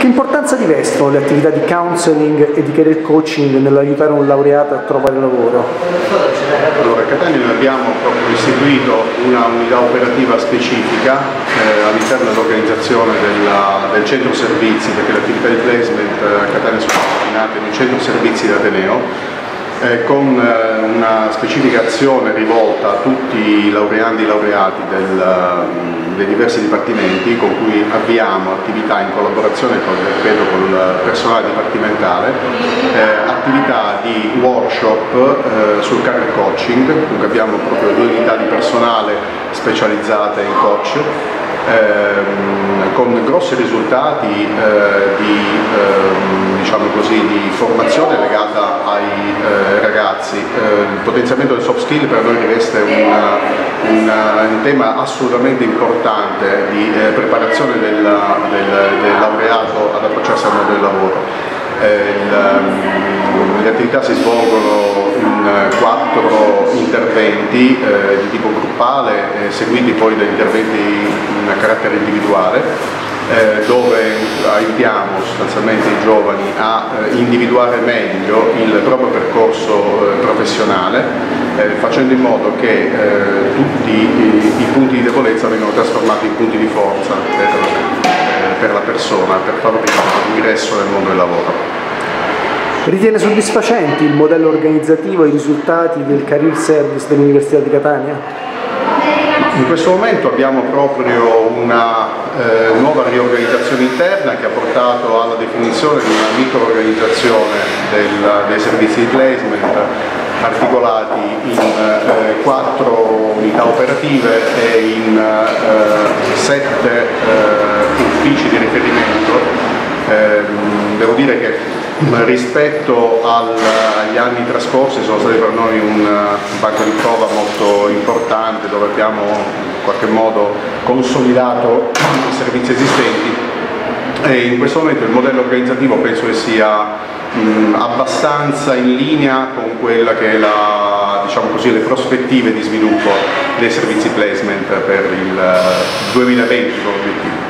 Che importanza rivestono le attività di counseling e di career coaching nell'aiutare un laureato a trovare lavoro? Allora, a Catania noi abbiamo proprio istituito una unità operativa specifica all'interno dell'organizzazione del centro servizi, perché le attività di placement a Catania sono coordinate in un centro servizi d'Ateneo, con una specifica azione rivolta a tutti i laureandi e laureati dei diversi dipartimenti, con cui avviamo attività in collaborazione con il personale dipartimentale, attività di workshop sul career coaching, dunque abbiamo proprio 2 unità di personale specializzate in coach, con grossi risultati di formazione legata ai ragazzi. Il potenziamento del soft skill per noi riveste un tema assolutamente importante di preparazione del laureato ad approcciarsi al mondo del lavoro. Le attività si svolgono in 4 interventi di tipo gruppale, seguiti poi da interventi a carattere individuale, dove aiutiamo sostanzialmente i giovani a individuare meglio il proprio percorso professionale, facendo in modo che tutti i punti di debolezza vengano trasformati in punti di forza per la persona, per favorire l'ingresso nel mondo del lavoro. Ritiene soddisfacenti il modello organizzativo e i risultati del Career Service dell'Università di Catania? In questo momento abbiamo proprio una nuova riorganizzazione interna che ha portato alla definizione di una microorganizzazione dei servizi di placement, articolati in 4 unità operative e in 7 uffici di riferimento. Devo dire che rispetto agli anni trascorsi sono stati per noi un banco di prova molto importante, dove abbiamo in qualche modo consolidato i servizi esistenti, e in questo momento il modello organizzativo penso che sia abbastanza in linea con quella che è le prospettive di sviluppo dei servizi placement per il 2020 come obiettivo.